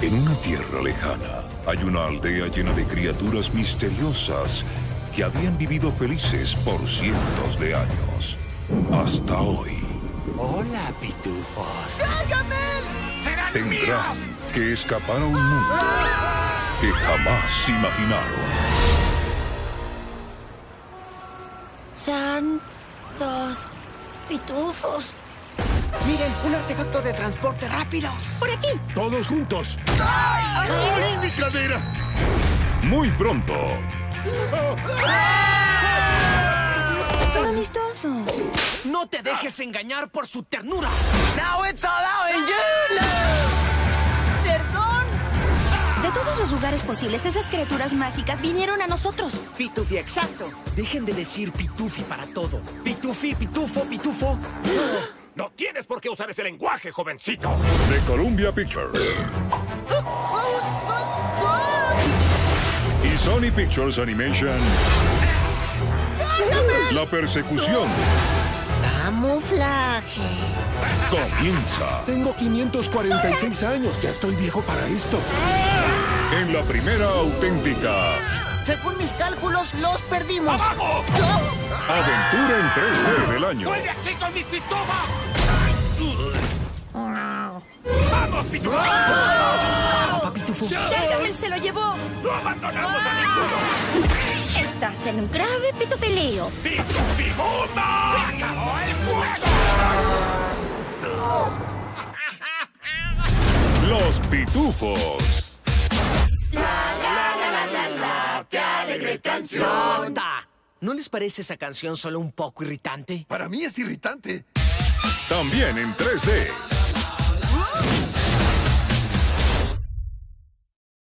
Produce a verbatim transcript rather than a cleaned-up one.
En una tierra lejana, hay una aldea llena de criaturas misteriosas que habían vivido felices por cientos de años. Hasta hoy. Hola, pitufos. ¡Gargamel! ¡Serán Tendrán míos! que escapar a un mundo que jamás imaginaron. Santos pitufos. Miren, un artefacto de transporte rápido. ¡Por aquí! ¡Todos juntos! ¡Ay, mi cadera! Muy pronto. Son amistosos. No te dejes engañar por su ternura. Now it's all out in you. ¡Perdón! De todos los lugares posibles, esas criaturas mágicas vinieron a nosotros. Pitufi, exacto. Dejen de decir pitufi para todo. Pitufi, pitufo, pitufo. No tienes por qué usar ese lenguaje, jovencito. De Columbia Pictures y Sony Pictures Animation. La persecución Camuflaje. comienza Tengo quinientos cuarenta y seis años. Ya estoy viejo para esto. en la primera auténtica Según mis cálculos, los perdimos. ¡Abajo! aventura en tres D del año. ¡Vuelve aquí con mis pitufos! ¡Vamos, pitufos! Papá pitufo. ¡Gargamel se lo llevó! ¡No abandonamos a ninguno! Estás en un grave pitufileo. ¡Pitufimunda! ¡Se acabó el fuego! Los pitufos. ¡Basta! ¿No les parece esa canción solo un poco irritante? Para mí es irritante. También en tres D.